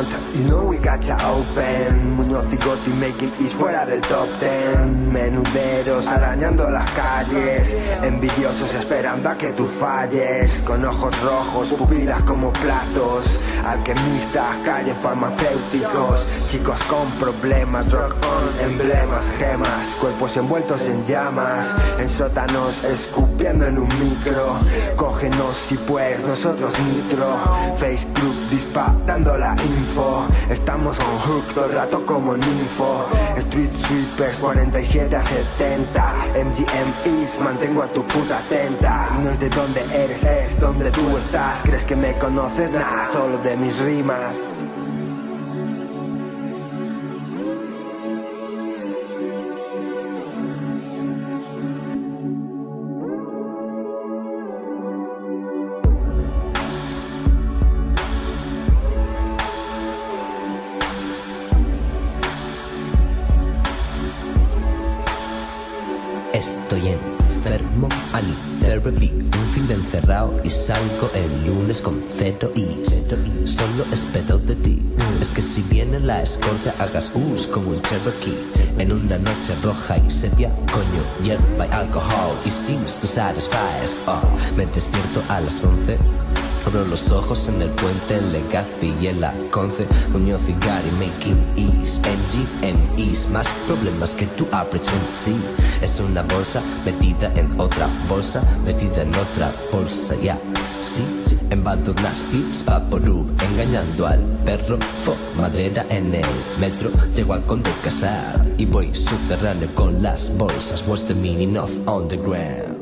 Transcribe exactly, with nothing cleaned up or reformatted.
front, you know we got ya open. Muñoz y Gotti making is fuera del top ten. Menuderos arañando las calles, envidiosos esperando a que tú falles. Con ojos rojos, pupilas como platos, alquimistas, calle farmacéuticos. Chicos con problemas, rock on, emblemas, gemas. Cuerpos envueltos en llamas, en sótanos escupiendo en un micro. Cógenos si puedes, nosotros nitro. Face group disparando la info. Estamos on hook todo el rato como ninfo. Street sweepers cuarenta y siete a setenta. M G M Is, mantengo a tu puta atenta. Y no es de donde eres, es donde tú estás. ¿Crees que me conoces? Nah, solo de mis rimas. Estoy enfermo, I need therapy. Un fin de encerrado y salgo el lunes con cero is. Solo espero de ti. Es que si viene la escorta hagas us como un Cherokee. En una noche roja y sepia, coño, hierba y alcohol. Y sings to satisfies, oh. Me despierto a las once. Abro los ojos en el puente, Legazpi y en la Conce. Muñoz y Gary making is, M G M Is. Más problemas que tu average M C. Es una bolsa metida en otra bolsa, metida en otra bolsa, ya, yeah. Sí, sí, embadurnas pips, vaporú, engañando al perro. Fo, madera en el metro, llego al Conde Casar y voy subterráneo con las bolsas. What's the meaning of underground?